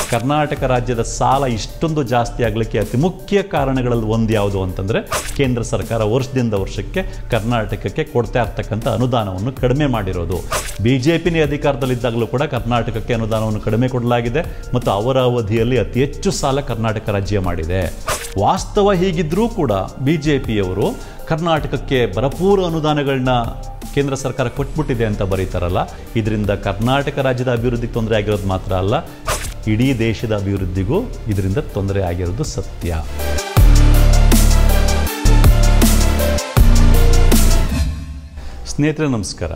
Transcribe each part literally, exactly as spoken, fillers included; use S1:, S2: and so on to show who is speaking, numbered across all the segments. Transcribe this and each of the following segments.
S1: ಕರ್ನಾಟಕ ರಾಜ್ಯದ ಸಾಲ ಇಷ್ಟೊಂದು ಜಾಸ್ತಿ ಆಗಲಿಕ್ಕೆ ಅತಿ ಮುಖ್ಯ ಕಾರಣಗಳಲ್ಲಿ ಒಂದು ಯಾವುದು ಅಂತಂದರೆ ಕೇಂದ್ರ ಸರ್ಕಾರ ವರ್ಷದಿಂದ ವರ್ಷಕ್ಕೆ ಕರ್ನಾಟಕಕ್ಕೆ ಕೊಡ್ತಾ ಇರ್ತಕ್ಕಂಥ ಅನುದಾನವನ್ನು ಕಡಿಮೆ ಮಾಡಿರೋದು. ಬಿ ಜೆ ಪಿನೇ ಅಧಿಕಾರದಲ್ಲಿದ್ದಾಗಲೂ ಕೂಡ ಕರ್ನಾಟಕಕ್ಕೆ ಅನುದಾನವನ್ನು ಕಡಿಮೆ ಕೊಡಲಾಗಿದೆ ಮತ್ತು ಅವರ ಅವಧಿಯಲ್ಲಿ ಅತಿ ಹೆಚ್ಚು ಸಾಲ ಕರ್ನಾಟಕ ರಾಜ್ಯ ಮಾಡಿದೆ. ವಾಸ್ತವ ಹೀಗಿದ್ದರೂ ಕೂಡ ಬಿ ಜೆ ಪಿಯವರು ಕರ್ನಾಟಕಕ್ಕೆ ಭರಪೂರ ಅನುದಾನಗಳನ್ನ ಕೇಂದ್ರ ಸರ್ಕಾರ ಕೊಟ್ಬಿಟ್ಟಿದೆ ಅಂತ ಬರೀತಾರಲ್ಲ, ಇದರಿಂದ ಕರ್ನಾಟಕ ರಾಜ್ಯದ ಅಭಿವೃದ್ಧಿಗೆ ತೊಂದರೆ ಆಗಿರೋದು ಮಾತ್ರ ಅಲ್ಲ, ಇಡೀ ದೇಶದ ಅಭಿವೃದ್ಧಿಗೂ ಇದರಿಂದ ತೊಂದರೆ ಆಗಿರೋದು ಸತ್ಯ. ಸ್ನೇಹಿತರೆ ನಮಸ್ಕಾರ.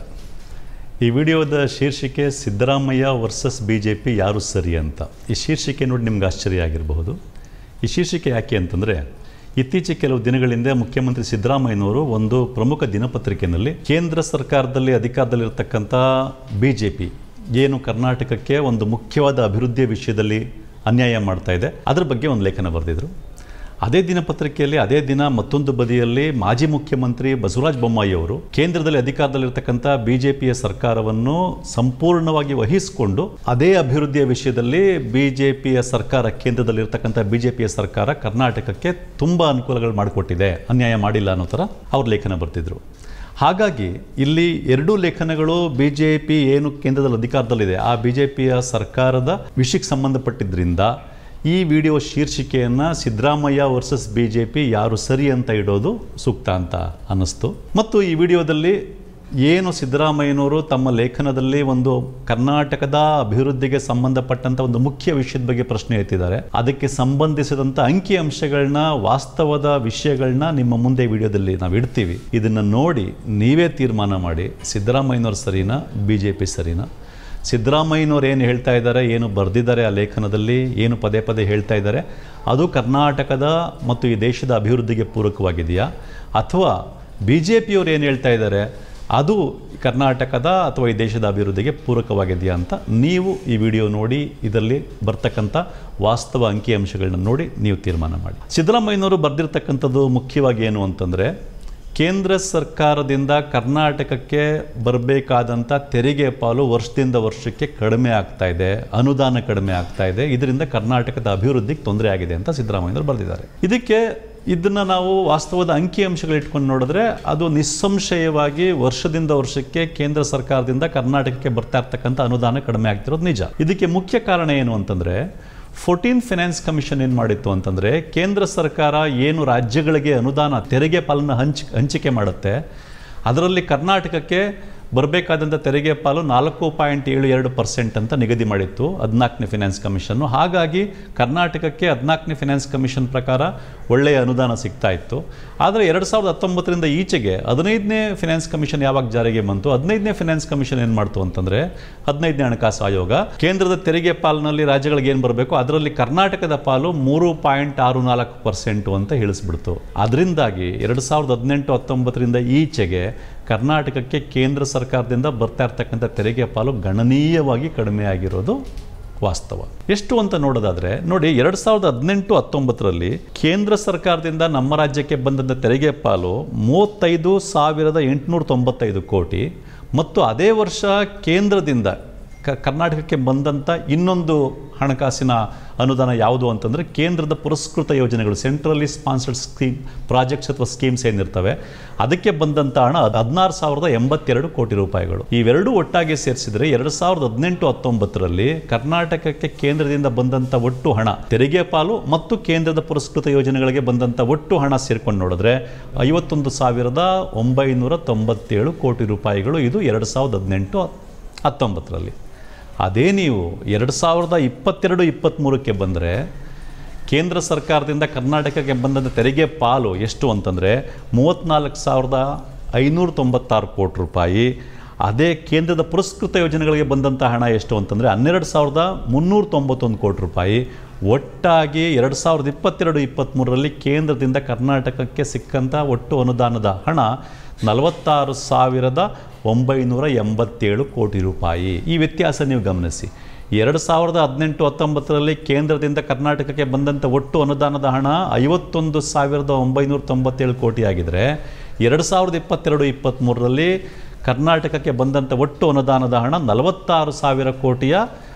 S1: ಈ ವಿಡಿಯೋದ ಶೀರ್ಷಿಕೆ Siddaramaiah versus B J P ಯಾರು ಸರಿ ಅಂತ. ಈ ಶೀರ್ಷಿಕೆ ನೋಡಿ ನಿಮ್ಗೆ ಆಶ್ಚರ್ಯ ಆಗಿರಬಹುದು. ಈ ಶೀರ್ಷಿಕೆ ಯಾಕೆ ಅಂತಂದರೆ, ಇತ್ತೀಚೆಗೆ ಕೆಲವು ದಿನಗಳಿಂದ ಮುಖ್ಯಮಂತ್ರಿ ಸಿದ್ದರಾಮಯ್ಯನವರು ಒಂದು ಪ್ರಮುಖ ದಿನಪತ್ರಿಕೆಯಲ್ಲಿ ಕೇಂದ್ರ ಸರ್ಕಾರದಲ್ಲಿ ಅಧಿಕಾರದಲ್ಲಿರ್ತಕ್ಕಂಥ ಬಿ ಜೆ ಪಿ ಏನು ಕರ್ನಾಟಕಕ್ಕೆ ಒಂದು ಮುಖ್ಯವಾದ ಅಭಿವೃದ್ಧಿಯ ವಿಷಯದಲ್ಲಿ ಅನ್ಯಾಯ ಮಾಡ್ತಾ ಇದೆ ಅದರ ಬಗ್ಗೆ ಒಂದು ಲೇಖನ ಬರೆದಿದ್ರು. ಅದೇ ದಿನಪತ್ರಿಕೆಯಲ್ಲಿ ಅದೇ ದಿನ ಮತ್ತೊಂದು ಬದಿಯಲ್ಲಿ ಮಾಜಿ ಮುಖ್ಯಮಂತ್ರಿ ಬಸವರಾಜ ಬೊಮ್ಮಾಯಿ ಅವರು ಕೇಂದ್ರದಲ್ಲಿ ಅಧಿಕಾರದಲ್ಲಿರ್ತಕ್ಕಂಥ ಬಿ ಜೆ ಪಿಯ ಸರ್ಕಾರವನ್ನು ಸಂಪೂರ್ಣವಾಗಿ ವಹಿಸಿಕೊಂಡು ಅದೇ ಅಭಿವೃದ್ಧಿಯ ವಿಷಯದಲ್ಲಿ ಬಿ ಜೆ ಪಿಯ ಸರ್ಕಾರ ಕೇಂದ್ರದಲ್ಲಿರ್ತಕ್ಕಂಥ ಬಿ ಜೆ ಪಿಯ ಸರ್ಕಾರ ಕರ್ನಾಟಕಕ್ಕೆ ತುಂಬ ಅನುಕೂಲಗಳು ಮಾಡಿಕೊಟ್ಟಿದೆ, ಅನ್ಯಾಯ ಮಾಡಿಲ್ಲ ಅನ್ನೋ ಥರ ಅವ್ರ ಲೇಖನ ಬರ್ತಿದ್ರು. ಹಾಗಾಗಿ ಇಲ್ಲಿ ಎರಡೂ ಲೇಖನಗಳು ಬಿ ಜೆ ಪಿ ಏನು ಕೇಂದ್ರದಲ್ಲಿ ಅಧಿಕಾರದಲ್ಲಿದೆ ಆ ಬಿ ಜೆ ಪಿಯ ಸರ್ಕಾರದ ವಿಷಯಕ್ಕೆ ಸಂಬಂಧಪಟ್ಟಿದ್ದರಿಂದ ಈ ವಿಡಿಯೋ ಶೀರ್ಷಿಕೆಯನ್ನು Siddaramaiah versus B J P ಯಾರು ಸರಿ ಅಂತ ಇಡೋದು ಸೂಕ್ತ ಅಂತ ಅನ್ನಿಸ್ತು. ಮತ್ತು ಈ ವಿಡಿಯೋದಲ್ಲಿ ಏನು ಸಿದ್ದರಾಮಯ್ಯನವರು ತಮ್ಮ ಲೇಖನದಲ್ಲಿ ಒಂದು ಕರ್ನಾಟಕದ ಅಭಿವೃದ್ಧಿಗೆ ಸಂಬಂಧಪಟ್ಟಂಥ ಒಂದು ಮುಖ್ಯ ವಿಷಯದ ಬಗ್ಗೆ ಪ್ರಶ್ನೆ ಎತ್ತಿದ್ದಾರೆ, ಅದಕ್ಕೆ ಸಂಬಂಧಿಸಿದಂಥ ಅಂಕಿ ಅಂಶಗಳನ್ನ ವಾಸ್ತವದ ವಿಷಯಗಳನ್ನ ನಿಮ್ಮ ಮುಂದೆ ವಿಡಿಯೋದಲ್ಲಿ ನಾವು ಇಡ್ತೀವಿ. ಇದನ್ನು ನೋಡಿ ನೀವೇ ತೀರ್ಮಾನ ಮಾಡಿ, ಸಿದ್ದರಾಮಯ್ಯನವ್ರು ಸರಿನಾ ಬಿ ಜೆ ಪಿ ಸರಿನಾ? ಸಿದ್ದರಾಮಯ್ಯನವ್ರು ಏನು ಹೇಳ್ತಾ ಇದ್ದಾರೆ, ಏನು ಬರೆದಿದ್ದಾರೆ ಆ ಲೇಖನದಲ್ಲಿ, ಏನು ಪದೇ ಪದೇ ಹೇಳ್ತಾ ಇದ್ದಾರೆ, ಅದು ಕರ್ನಾಟಕದ ಮತ್ತು ಈ ದೇಶದ ಅಭಿವೃದ್ಧಿಗೆ ಪೂರಕವಾಗಿದೆಯಾ, ಅಥವಾ ಬಿ ಜೆ ಪಿಯವರು ಏನು ಹೇಳ್ತಾ ಇದ್ದಾರೆ ಅದು ಕರ್ನಾಟಕದ ಅಥವಾ ಈ ದೇಶದ ಅಭಿವೃದ್ಧಿಗೆ ಪೂರಕವಾಗಿದೆಯಾ ಅಂತ ನೀವು ಈ ವಿಡಿಯೋ ನೋಡಿ ಇದರಲ್ಲಿ ಬರ್ತಕ್ಕಂಥ ವಾಸ್ತವ ಅಂಕಿಅಂಶಗಳನ್ನ ನೋಡಿ ನೀವು ತೀರ್ಮಾನ ಮಾಡಿ. ಸಿದ್ದರಾಮಯ್ಯನವರು ಬರೆದಿರ್ತಕ್ಕಂಥದ್ದು ಮುಖ್ಯವಾಗಿ ಏನು ಅಂತಂದರೆ, ಕೇಂದ್ರ ಸರ್ಕಾರದಿಂದ ಕರ್ನಾಟಕಕ್ಕೆ ಬರಬೇಕಾದಂಥ ತೆರಿಗೆ ಪಾಲು ವರ್ಷದಿಂದ ವರ್ಷಕ್ಕೆ ಕಡಿಮೆ ಆಗ್ತಾ ಇದೆ, ಅನುದಾನ ಕಡಿಮೆ ಆಗ್ತಾ ಇದೆ, ಇದರಿಂದ ಕರ್ನಾಟಕದ ಅಭಿವೃದ್ಧಿಗೆ ತೊಂದರೆ ಆಗಿದೆ ಅಂತ ಸಿದ್ದರಾಮಯ್ಯನವರು ಬರೆದಿದ್ದಾರೆ. ಇದಕ್ಕೆ ಇದನ್ನು ನಾವು ವಾಸ್ತವದ ಅಂಕಿಅಂಶಗಳು ಇಟ್ಕೊಂಡು ನೋಡಿದ್ರೆ ಅದು ನಿಸ್ಸಂಶಯವಾಗಿ ವರ್ಷದಿಂದ ವರ್ಷಕ್ಕೆ ಕೇಂದ್ರ ಸರ್ಕಾರದಿಂದ ಕರ್ನಾಟಕಕ್ಕೆ ಬರ್ತಾ ಇರ್ತಕ್ಕಂಥ ಅನುದಾನ ಕಡಿಮೆ ಆಗ್ತಿರೋದು ನಿಜ. ಇದಕ್ಕೆ ಮುಖ್ಯ ಕಾರಣ ಏನು ಅಂತಂದರೆ, ಫೋರ್ಟೀನ್ ಫೈನಾನ್ಸ್ ಕಮಿಷನ್ ಏನು ಮಾಡಿತ್ತು ಅಂತಂದರೆ, ಕೇಂದ್ರ ಸರ್ಕಾರ ಏನು ರಾಜ್ಯಗಳಿಗೆ ಅನುದಾನ ತೆರಿಗೆ ಪಾಲನ್ನು ಹಂಚ್ ಹಂಚಿಕೆ ಮಾಡುತ್ತೆ ಅದರಲ್ಲಿ ಕರ್ನಾಟಕಕ್ಕೆ ಬರಬೇಕಾದಂಥ ತೆರಿಗೆ ಪಾಲು ನಾಲ್ಕು ಪಾಯಿಂಟ್ ಏಳು ಎರಡು ಪರ್ಸೆಂಟ್ ಅಂತ ನಿಗದಿ ಮಾಡಿತ್ತು ಹದಿನಾಲ್ಕನೇ ಫೈನಾನ್ಸ್ ಕಮಿಷನ್ನು. ಹಾಗಾಗಿ ಕರ್ನಾಟಕಕ್ಕೆ ಹದಿನಾಲ್ಕನೇ ಫೈನಾನ್ಸ್ ಕಮಿಷನ್ ಪ್ರಕಾರ ಒಳ್ಳೆಯ ಅನುದಾನ ಸಿಗ್ತಾ ಇತ್ತು. ಆದರೆ ಎರಡು ಸಾವಿರದ ಹತ್ತೊಂಬತ್ತರಿಂದ ಈಚೆಗೆ ಹದಿನೈದನೇ ಫೈನಾನ್ಸ್ ಕಮಿಷನ್ ಯಾವಾಗ ಜಾರಿಗೆ ಬಂತು, ಹದಿನೈದನೇ ಫೈನಾನ್ಸ್ ಕಮಿಷನ್ ಏನು ಮಾಡ್ತು ಅಂತಂದರೆ, ಹದಿನೈದನೇ ಹಣಕಾಸು ಆಯೋಗ ಕೇಂದ್ರದ ತೆರಿಗೆ ಪಾಲಿನಲ್ಲಿ ರಾಜ್ಯಗಳಿಗೆ ಏನು ಬರಬೇಕು ಅದರಲ್ಲಿ ಕರ್ನಾಟಕದ ಪಾಲು ಮೂರು ಪಾಯಿಂಟ್ ಆರು ನಾಲ್ಕು ಪರ್ಸೆಂಟು ಅಂತ ಹೇಳಿಸ್ಬಿಡ್ತು. ಅದರಿಂದಾಗಿ ಎರಡು ಸಾವಿರದ ಹದಿನೆಂಟು ಹತ್ತೊಂಬತ್ತರಿಂದ ಈಚೆಗೆ ಕರ್ನಾಟಕಕ್ಕೆ ಕೇಂದ್ರ ಸರ್ಕಾರದಿಂದ ಬರ್ತಾ ಇರ್ತಕ್ಕಂಥ ತೆರಿಗೆ ಪಾಲು ಗಣನೀಯವಾಗಿ ಕಡಿಮೆ ಆಗಿರೋದು ವಾಸ್ತವ. ಎಷ್ಟು ಅಂತ ನೋಡೋದಾದರೆ ನೋಡಿ, ಎರಡು ಸಾವಿರದ ಹದಿನೆಂಟು ಹತ್ತೊಂಬತ್ತರಲ್ಲಿ ಕೇಂದ್ರ ಸರ್ಕಾರದಿಂದ ನಮ್ಮ ರಾಜ್ಯಕ್ಕೆ ಬಂದಂಥ ತೆರಿಗೆ ಪಾಲು ಮೂವತ್ತೈದು ಸಾವಿರದ ಎಂಟುನೂರ ತೊಂಬತ್ತೈದು ಕೋಟಿ ಮತ್ತು ಅದೇ ವರ್ಷ ಕೇಂದ್ರದಿಂದ ಕ ಕರ್ನಾಟಕಕ್ಕೆ ಬಂದಂಥ ಇನ್ನೊಂದು ಹಣಕಾಸಿನ ಅನುದಾನ ಯಾವುದು ಅಂತಂದರೆ ಕೇಂದ್ರದ ಪುರಸ್ಕೃತ ಯೋಜನೆಗಳು, ಸೆಂಟ್ರಲಿ ಸ್ಪಾನ್ಸರ್ಡ್ ಸ್ಕೀಮ್ ಪ್ರಾಜೆಕ್ಟ್ಸ್ ಅಥವಾ ಸ್ಕೀಮ್ಸ್ ಏನಿರ್ತವೆ ಅದಕ್ಕೆ ಬಂದಂಥ ಹಣ ಹದಿನಾರು ಸಾವಿರದ ಎಂಬತ್ತೆರಡು ಕೋಟಿ ರೂಪಾಯಿಗಳು. ಇವೆರಡೂ ಒಟ್ಟಾಗಿ ಸೇರಿಸಿದರೆ ಎರಡು ಸಾವಿರದ ಹದಿನೆಂಟು ಹತ್ತೊಂಬತ್ತರಲ್ಲಿ ಕರ್ನಾಟಕಕ್ಕೆ ಕೇಂದ್ರದಿಂದ ಬಂದಂಥ ಒಟ್ಟು ಹಣ ತೆರಿಗೆ ಪಾಲು ಮತ್ತು ಕೇಂದ್ರದ ಪುರಸ್ಕೃತ ಯೋಜನೆಗಳಿಗೆ ಬಂದಂಥ ಒಟ್ಟು ಹಣ ಸೇರ್ಕೊಂಡು ನೋಡಿದ್ರೆ ಐವತ್ತೊಂದು ಸಾವಿರದ ಒಂಬೈನೂರ ತೊಂಬತ್ತೇಳು ಕೋಟಿ ರೂಪಾಯಿಗಳು. ಇದು ಎರಡು ಸಾವಿರದ ಹದಿನೆಂಟು ಹತ್ತೊಂಬತ್ತರಲ್ಲಿ. ಅದೇ ನೀವು ಎರಡು ಸಾವಿರದ ಇಪ್ಪತ್ತೆರಡು ಇಪ್ಪತ್ತ್ಮೂರಕ್ಕೆ ಬಂದರೆ ಕೇಂದ್ರ ಸರ್ಕಾರದಿಂದ ಕರ್ನಾಟಕಕ್ಕೆ ಬಂದಂಥ ತೆರಿಗೆ ಪಾಲು ಎಷ್ಟು ಅಂತಂದರೆ ಮೂವತ್ತ್ನಾಲ್ಕು ಸಾವಿರದ ಐನೂರ ತೊಂಬತ್ತಾರು ಕೋಟಿ ರೂಪಾಯಿ. ಅದೇ ಕೇಂದ್ರದ ಪುರಸ್ಕೃತ ಯೋಜನೆಗಳಿಗೆ ಬಂದಂಥ ಹಣ ಎಷ್ಟು ಅಂತಂದರೆ ಹನ್ನೆರಡು ಸಾವಿರದ ಮುನ್ನೂರ ತೊಂಬತ್ತೊಂದು ಕೋಟಿ ರೂಪಾಯಿ. ಒಟ್ಟಾಗಿ ಎರಡು ಸಾವಿರದ ಇಪ್ಪತ್ತೆರಡು ಇಪ್ಪತ್ತ್ಮೂರರಲ್ಲಿ ಕೇಂದ್ರದಿಂದ ಕರ್ನಾಟಕಕ್ಕೆ ಸಿಕ್ಕಂಥ ಒಟ್ಟು ಅನುದಾನದ ಹಣ ನಲವತ್ತಾರು ಸಾವಿರದ ಒಂಬೈನೂರ ಎಂಬತ್ತೇಳು ಕೋಟಿ ರೂಪಾಯಿ. ಈ ವ್ಯತ್ಯಾಸ ನೀವು ಗಮನಿಸಿ. ಎರಡು ಸಾವಿರದ ಹದಿನೆಂಟು ಹತ್ತೊಂಬತ್ತರಲ್ಲಿ ಕೇಂದ್ರದಿಂದ ಕರ್ನಾಟಕಕ್ಕೆ ಬಂದಂಥ ಒಟ್ಟು ಅನುದಾನದ ಹಣ ಐವತ್ತೊಂದು ಸಾವಿರದ ಒಂಬೈನೂರ ತೊಂಬತ್ತೇಳು ಕೋಟಿ ಆಗಿದ್ದರೆ ಎರಡು ಸಾವಿರದ ಇಪ್ಪತ್ತೆರಡು ಇಪ್ಪತ್ತ್ಮೂರರಲ್ಲಿ ಕರ್ನಾಟಕಕ್ಕೆ ಬಂದಂಥ ಒಟ್ಟು ಅನುದಾನದ ಹಣ ನಲವತ್ತಾರು ಸಾವಿರ ಕೋಟಿಯ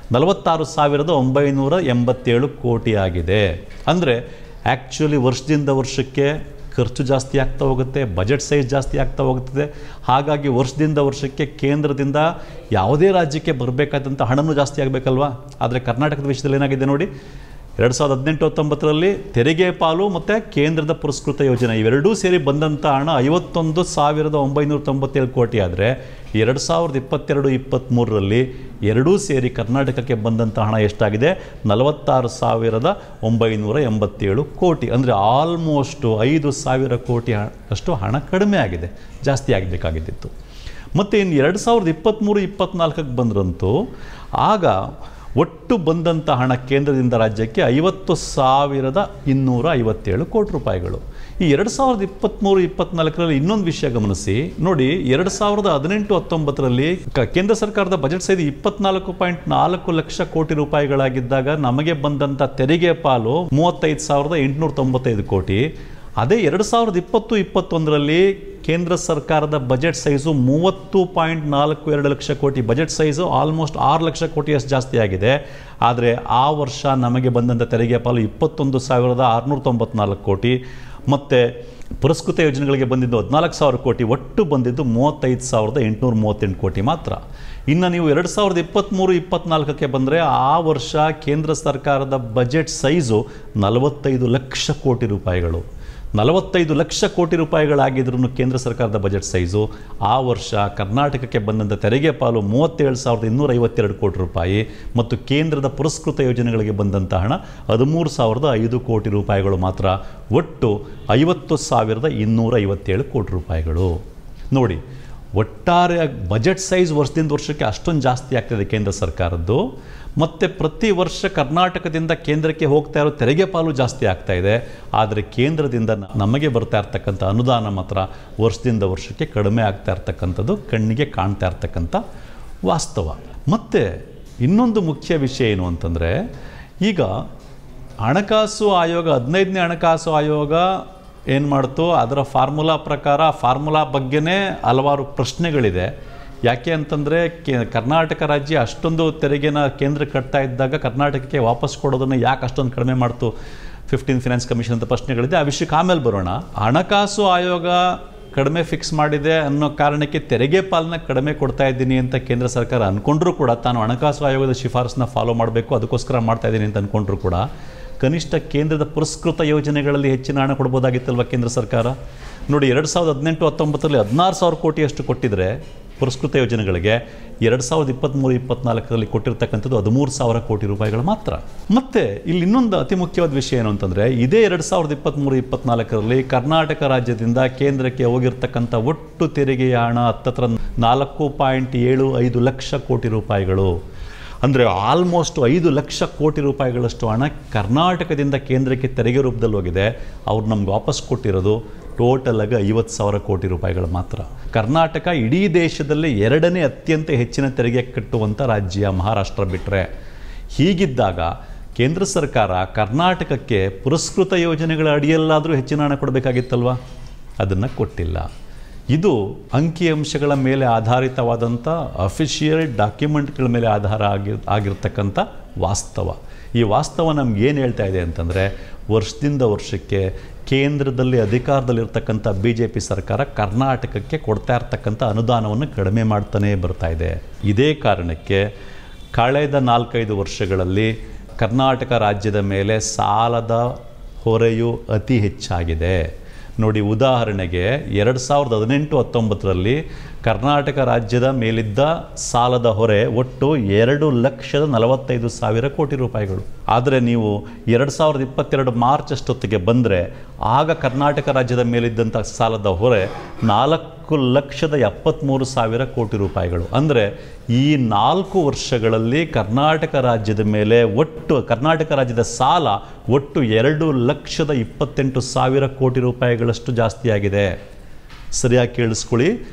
S1: ನಲವತ್ತಾರು ಸಾವಿರದ ಒಂಬೈನೂರ ಎಂಬತ್ತೇಳು ಕೋಟಿ ಆಗಿದೆ. ಅಂದರೆ ಆ್ಯಕ್ಚುಲಿ ವರ್ಷದಿಂದ ವರ್ಷಕ್ಕೆ ಖರ್ಚು ಜಾಸ್ತಿ ಆಗ್ತಾ ಹೋಗುತ್ತೆ, ಬಜೆಟ್ ಸೈಜ್ ಜಾಸ್ತಿ ಆಗ್ತಾ ಹೋಗುತ್ತದೆ. ಹಾಗಾಗಿ ವರ್ಷದಿಂದ ವರ್ಷಕ್ಕೆ ಕೇಂದ್ರದಿಂದ ಯಾವುದೇ ರಾಜ್ಯಕ್ಕೆ ಬರಬೇಕಾದಂಥ ಹಣನೂ ಜಾಸ್ತಿ ಆಗಬೇಕಲ್ವಾ. ಆದರೆ ಕರ್ನಾಟಕದ ವಿಷಯದಲ್ಲಿ ಏನಾಗಿದೆ ನೋಡಿ, ಎರಡು ಸಾವಿರದ ಹದಿನೆಂಟು ಹತ್ತೊಂಬತ್ತರಲ್ಲಿ ತೆರಿಗೆ ಪಾಲು ಮತ್ತು ಕೇಂದ್ರದ ಪುರಸ್ಕೃತ ಯೋಜನೆ ಇವೆರಡೂ ಸೇರಿ ಬಂದಂಥ ಹಣ ಐವತ್ತೊಂದು ಸಾವಿರದ ಒಂಬೈನೂರ ತೊಂಬತ್ತೇಳು ಕೋಟಿ ಆದರೆ ಎರಡು ಸಾವಿರದ ಇಪ್ಪತ್ತೆರಡು ಇಪ್ಪತ್ತ್ಮೂರರಲ್ಲಿ ಎರಡೂ ಸೇರಿ ಕರ್ನಾಟಕಕ್ಕೆ ಬಂದಂಥ ಹಣ ಎಷ್ಟಾಗಿದೆ? ನಲವತ್ತಾರು ಸಾವಿರದ ಒಂಬೈನೂರ ಎಂಬತ್ತೇಳು ಕೋಟಿ. ಅಂದರೆ ಆಲ್ಮೋಸ್ಟು ಐದು ಸಾವಿರ ಕೋಟಿ ಅಷ್ಟು ಹಣ ಕಡಿಮೆ ಆಗಿದೆ, ಜಾಸ್ತಿ ಆಗಬೇಕಾಗಿದ್ದಿತ್ತು. ಮತ್ತು ಇನ್ನು ಎರಡು ಸಾವಿರದ ಇಪ್ಪತ್ತ್ಮೂರು ಇಪ್ಪತ್ತ್ನಾಲ್ಕಕ್ಕೆ ಬಂದ್ರಂತೂ ಆಗ ಒಟ್ಟು ಬಂದಂಥ ಹಣ ಕೇಂದ್ರದಿಂದ ರಾಜ್ಯಕ್ಕೆ ಐವತ್ತು ಸಾವಿರದ ಇನ್ನೂರ ಐವತ್ತೇಳು ಕೋಟಿ ರೂಪಾಯಿಗಳು. ಈ ಎರಡು ಸಾವಿರದ ಇಪ್ಪತ್ತ್ಮೂರು ಇಪ್ಪತ್ತ್ನಾಲ್ಕರಲ್ಲಿ ಇನ್ನೊಂದು ವಿಷಯ ಗಮನಿಸಿ ನೋಡಿ, ಎರಡು ಸಾವಿರದ ಹದಿನೆಂಟು ಹತ್ತೊಂಬತ್ತರಲ್ಲಿ ಕೇಂದ್ರ ಸರ್ಕಾರದ ಬಜೆಟ್ ಸೈಜ್ ಇಪ್ಪತ್ನಾಲ್ಕು ಪಾಯಿಂಟ್ ನಾಲ್ಕು ಲಕ್ಷ ಕೋಟಿ ರೂಪಾಯಿಗಳಾಗಿದ್ದಾಗ ನಮಗೆ ಬಂದಂಥ ತೆರಿಗೆ ಪಾಲು ಮೂವತ್ತೈದು ಸಾವಿರದ ಎಂಟುನೂರ ತೊಂಬತ್ತೈದು ಕೋಟಿ. ಅದೇ ಎರಡು ಸಾವಿರದ ಇಪ್ಪತ್ತು ಇಪ್ಪತ್ತೊಂದರಲ್ಲಿ ಕೇಂದ್ರ ಸರ್ಕಾರದ ಬಜೆಟ್ ಸೈಜು ಮೂವತ್ತು ಪಾಯಿಂಟ್ ನಾಲ್ಕು ಎರಡು ಲಕ್ಷ ಕೋಟಿ, ಬಜೆಟ್ ಸೈಜು ಆಲ್ಮೋಸ್ಟ್ ಆರು ಲಕ್ಷ ಕೋಟಿಯಷ್ಟು ಜಾಸ್ತಿ ಆಗಿದೆ. ಆದರೆ ಆ ವರ್ಷ ನಮಗೆ ಬಂದಂಥ ತೆರಿಗೆ ಪಾಲು ಇಪ್ಪತ್ತೊಂದು ಸಾವಿರದ ಆರುನೂರ ತೊಂಬತ್ನಾಲ್ಕು ಕೋಟಿ. ಮತ್ತು ಪುರಸ್ಕೃತ ಯೋಜನೆಗಳಿಗೆ ಬಂದಿದ್ದು ಹದಿನಾಲ್ಕು ಸಾವಿರ ಕೋಟಿ, ಒಟ್ಟು ಬಂದಿದ್ದು ಮೂವತ್ತೈದು ಸಾವಿರದ ಎಂಟುನೂರ ಮೂವತ್ತೆಂಟು ಕೋಟಿ ಮಾತ್ರ. ಇನ್ನು ನೀವು ಎರಡು ಸಾವಿರದ ಇಪ್ಪತ್ತ್ಮೂರು ಇಪ್ಪತ್ತ್ನಾಲ್ಕಕ್ಕೆ ಬಂದರೆ ಆ ವರ್ಷ ಕೇಂದ್ರ ಸರ್ಕಾರದ ಬಜೆಟ್ ಸೈಜು ನಲವತ್ತೈದು ಲಕ್ಷ ಕೋಟಿ ರೂಪಾಯಿಗಳು. ನಲವತ್ತೈದು ಲಕ್ಷ ಕೋಟಿ ರೂಪಾಯಿಗಳಾಗಿದ್ರೂ ಕೇಂದ್ರ ಸರ್ಕಾರದ ಬಜೆಟ್ ಸೈಜು ಆ ವರ್ಷ ಕರ್ನಾಟಕಕ್ಕೆ ಬಂದಂಥ ತೆರಿಗೆ ಪಾಲು ಮೂವತ್ತೇಳು ಸಾವಿರದ ಇನ್ನೂರ ಐವತ್ತೆರಡು ಕೋಟಿ ರೂಪಾಯಿ ಮತ್ತು ಕೇಂದ್ರದ ಪುರಸ್ಕೃತ ಯೋಜನೆಗಳಿಗೆ ಬಂದಂಥ ಹಣ ಹದಿಮೂರು ಸಾವಿರದ ಐದು ಕೋಟಿ ರೂಪಾಯಿಗಳು ಮಾತ್ರ. ಒಟ್ಟು ಐವತ್ತು ಸಾವಿರದ ಇನ್ನೂರ ಐವತ್ತೇಳು ಕೋಟಿ ರೂಪಾಯಿಗಳು. ನೋಡಿ, ಒಟ್ಟಾರೆ ಬಜೆಟ್ ಸೈಜ್ ವರ್ಷದಿಂದ ವರ್ಷಕ್ಕೆ ಅಷ್ಟೊಂದು ಜಾಸ್ತಿ ಆಗ್ತಿದೆ ಕೇಂದ್ರ ಸರ್ಕಾರದ್ದು. ಮತ್ತು ಪ್ರತಿ ವರ್ಷ ಕರ್ನಾಟಕದಿಂದ ಕೇಂದ್ರಕ್ಕೆ ಹೋಗ್ತಾ ಇರೋ ತೆರಿಗೆ ಪಾಲು ಜಾಸ್ತಿ ಆಗ್ತಾ ಇದೆ. ಆದರೆ ಕೇಂದ್ರದಿಂದ ನಮಗೆ ಬರ್ತಾ ಇರ್ತಕ್ಕಂಥ ಅನುದಾನ ಮಾತ್ರ ವರ್ಷದಿಂದ ವರ್ಷಕ್ಕೆ ಕಡಿಮೆ ಆಗ್ತಾ ಇರ್ತಕ್ಕಂಥದ್ದು ಕಣ್ಣಿಗೆ ಕಾಣ್ತಾ ಇರ್ತಕ್ಕಂಥ ವಾಸ್ತವ. ಮತ್ತು ಇನ್ನೊಂದು ಮುಖ್ಯ ವಿಷಯ ಏನು ಅಂತಂದರೆ, ಈಗ ಹಣಕಾಸು ಆಯೋಗ ಹದಿನೈದನೇ ಹಣಕಾಸು ಆಯೋಗ ಏನು ಮಾಡ್ತು, ಅದರ ಫಾರ್ಮುಲಾ ಪ್ರಕಾರ ಫಾರ್ಮುಲಾ ಬಗ್ಗೆನೇ ಹಲವಾರು ಪ್ರಶ್ನೆಗಳಿದೆ. ಯಾಕೆ ಅಂತಂದರೆ ಕೆ ಕರ್ನಾಟಕ ರಾಜ್ಯ ಅಷ್ಟೊಂದು ತೆರಿಗೆನ ಕೇಂದ್ರ ಕಟ್ತಾ ಇದ್ದಾಗ ಕರ್ನಾಟಕಕ್ಕೆ ವಾಪಸ್ ಕೊಡೋದನ್ನು ಯಾಕೆ ಅಷ್ಟೊಂದು ಕಡಿಮೆ ಮಾಡ್ತು, ಫಿಫ್ಟೀನ್ ಫಿನಾನ್ಸ್ ಕಮಿಷನ್ ಅಂತ ಪ್ರಶ್ನೆಗಳಿದೆ. ಆ ವಿಷಯಕ್ಕೆ ಆಮೇಲೆ ಬರೋಣ. ಹಣಕಾಸು ಆಯೋಗ ಕಡಿಮೆ ಫಿಕ್ಸ್ ಮಾಡಿದೆ ಅನ್ನೋ ಕಾರಣಕ್ಕೆ ತೆರಿಗೆ ಪಾಲನ್ನ ಕಡಿಮೆ ಕೊಡ್ತಾ ಇದ್ದೀನಿ ಅಂತ ಕೇಂದ್ರ ಸರ್ಕಾರ ಅಂದ್ಕೊಂಡ್ರೂ ಕೂಡ, ತಾನು ಹಣಕಾಸು ಆಯೋಗದ ಶಿಫಾರಸನ್ನ ಫಾಲೋ ಮಾಡಬೇಕು ಅದಕ್ಕೋಸ್ಕರ ಮಾಡ್ತಾ ಇದ್ದೀನಿ ಅಂತ ಅಂದ್ಕೊಂಡ್ರೂ ಕೂಡ, ಕನಿಷ್ಠ ಕೇಂದ್ರದ ಪುರಸ್ಕೃತ ಯೋಜನೆಗಳಲ್ಲಿ ಹೆಚ್ಚಿನ ಹಣ ಕೊಡ್ಬೋದಾಗಿತ್ತಲ್ವ ಕೇಂದ್ರ ಸರ್ಕಾರ. ನೋಡಿ, ಎರಡು ಸಾವಿರದ ಹದಿನೆಂಟು ಹತ್ತೊಂಬತ್ತರಲ್ಲಿ ಹದಿನಾರು ಸಾವಿರ ಕೋಟಿಯಷ್ಟು ಕೊಟ್ಟಿದ್ರೆ ಪುರಸ್ಕೃತ ಯೋಜನೆಗಳಿಗೆ, ಎರಡು ಸಾವಿರದ ಇಪ್ಪತ್ತ್ಮೂರು ಇಪ್ಪತ್ತ್ನಾಲ್ಕರಲ್ಲಿ ಕೊಟ್ಟಿರ್ತಕ್ಕಂಥದ್ದು ಹದಿಮೂರು ಸಾವಿರ ಕೋಟಿ ರೂಪಾಯಿಗಳು ಮಾತ್ರ. ಮತ್ತು ಇಲ್ಲಿ ಇನ್ನೊಂದು ಅತಿ ಮುಖ್ಯವಾದ ವಿಷಯ ಏನು ಅಂತಂದರೆ, ಇದೇ ಎರಡು ಸಾವಿರದ ಇಪ್ಪತ್ತ್ಮೂರು ಇಪ್ಪತ್ತ್ನಾಲ್ಕರಲ್ಲಿ ಕರ್ನಾಟಕ ರಾಜ್ಯದಿಂದ ಕೇಂದ್ರಕ್ಕೆ ಹೋಗಿರ್ತಕ್ಕಂಥ ಒಟ್ಟು ತೆರಿಗೆಯ ಹಣ ಹತ್ತತ್ರ ನಾಲ್ಕು ಪಾಯಿಂಟ್ ಏಳು ಐದು ಲಕ್ಷ ಕೋಟಿ ರೂಪಾಯಿಗಳು. ಅಂದರೆ ಆಲ್ಮೋಸ್ಟ್ ಐದು ಲಕ್ಷ ಕೋಟಿ ರೂಪಾಯಿಗಳಷ್ಟು ಹಣ ಕರ್ನಾಟಕದಿಂದ ಕೇಂದ್ರಕ್ಕೆ ತೆರಿಗೆ ರೂಪದಲ್ಲಿ ಹೋಗಿದೆ. ಅವ್ರು ನಮ್ಗೆ ವಾಪಸ್ ಕೊಟ್ಟಿರೋದು ಟೋಟಲಾಗಿ ಐವತ್ತು ಸಾವಿರ ಕೋಟಿ ರೂಪಾಯಿಗಳು ಮಾತ್ರ. ಕರ್ನಾಟಕ ಇಡೀ ದೇಶದಲ್ಲಿ ಎರಡನೇ ಅತ್ಯಂತ ಹೆಚ್ಚಿನ ತೆರಿಗೆ ಕಟ್ಟುವಂಥ ರಾಜ್ಯ ಮಹಾರಾಷ್ಟ್ರ ಬಿಟ್ಟರೆ. ಹೀಗಿದ್ದಾಗ ಕೇಂದ್ರ ಸರ್ಕಾರ ಕರ್ನಾಟಕಕ್ಕೆ ಪುರಸ್ಕೃತ ಯೋಜನೆಗಳ ಅಡಿಯಲ್ಲಾದರೂ ಹೆಚ್ಚಿನ ಹಣ ಕೊಡಬೇಕಾಗಿತ್ತಲ್ವ, ಅದನ್ನು ಕೊಟ್ಟಿಲ್ಲ. ಇದು ಅಂಕಿಅಂಶಗಳ ಮೇಲೆ ಆಧಾರಿತವಾದಂಥ ಅಫಿಷಿಯಲ್ ಡಾಕ್ಯುಮೆಂಟ್ಗಳ ಮೇಲೆ ಆಧಾರ ಆಗಿ ಆಗಿರ್ತಕ್ಕಂಥ ವಾಸ್ತವ. ಈ ವಾಸ್ತವ ನಮ್ಗೆ ಏನು ಹೇಳ್ತಾ ಇದೆ ಅಂತಂದರೆ, ವರ್ಷದಿಂದ ವರ್ಷಕ್ಕೆ ಕೇಂದ್ರದಲ್ಲಿ ಅಧಿಕಾರದಲ್ಲಿರ್ತಕ್ಕಂಥ ಬಿ ಜೆ ಪಿ ಸರ್ಕಾರ ಕರ್ನಾಟಕಕ್ಕೆ ಕೊಡ್ತಾ ಇರ್ತಕ್ಕಂಥ ಅನುದಾನವನ್ನು ಕಡಿಮೆ ಮಾಡ್ತಾನೇ ಬರ್ತಾ ಇದೆ. ಇದೇ ಕಾರಣಕ್ಕೆ ಕಳೆದ ನಾಲ್ಕೈದು ವರ್ಷಗಳಲ್ಲಿ ಕರ್ನಾಟಕ ರಾಜ್ಯದ ಮೇಲೆ ಸಾಲದ ಹೊರೆಯು ಅತಿ ಹೆಚ್ಚಾಗಿದೆ. ನೋಡಿ, ಉದಾಹರಣೆಗೆ ಎರಡು ಸಾವಿರದ ಹದಿನೆಂಟು ಹತ್ತೊಂಬತ್ತರಲ್ಲಿ ಕರ್ನಾಟಕ ರಾಜ್ಯದ ಮೇಲಿದ್ದ ಸಾಲದ ಹೊರೆ ಒಟ್ಟು ಎರಡು ಲಕ್ಷದ ನಲವತ್ತೈದು ಸಾವಿರ ಕೋಟಿ ರೂಪಾಯಿಗಳು. ಆದರೆ ನೀವು ಎರಡು ಸಾವಿರದ ಇಪ್ಪತ್ತೆರಡು ಮಾರ್ಚ್ ಅಷ್ಟೊತ್ತಿಗೆ ಬಂದರೆ ಆಗ ಕರ್ನಾಟಕ ರಾಜ್ಯದ ಮೇಲಿದ್ದಂಥ ಸಾಲದ ಹೊರೆ ನಾಲ್ಕು ಲಕ್ಷದ ಎಪ್ಪತ್ತ್ಮೂರು ಸಾವಿರ ಕೋಟಿ ರೂಪಾಯಿಗಳು. ಅಂದರೆ ಈ ನಾಲ್ಕು ವರ್ಷಗಳಲ್ಲಿ ಕರ್ನಾಟಕ ರಾಜ್ಯದ ಮೇಲೆ ಒಟ್ಟು ಕರ್ನಾಟಕ ರಾಜ್ಯದ ಸಾಲ ಒಟ್ಟು ಎರಡು ಲಕ್ಷದ ಇಪ್ಪತ್ತೆಂಟು ಸಾವಿರ ಕೋಟಿ ರೂಪಾಯಿಗಳಷ್ಟು ಜಾಸ್ತಿಯಾಗಿದೆ. ಸರಿಯಾಗಿ ಕೇಳಿಸ್ಕೊಳ್ಳಿ,